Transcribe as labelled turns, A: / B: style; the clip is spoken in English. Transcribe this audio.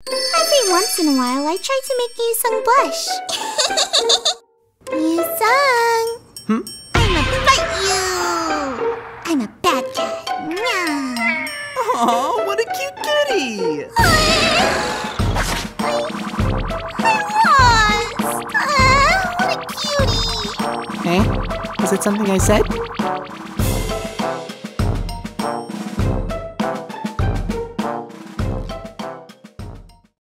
A: Every once in a while, I try to make Yusung blush. Yusung! I'ma bite you! I'm a bad cat. Meow.
B: Aw, what a cute kitty!
A: What a cutie!
B: Hey, was it something I said?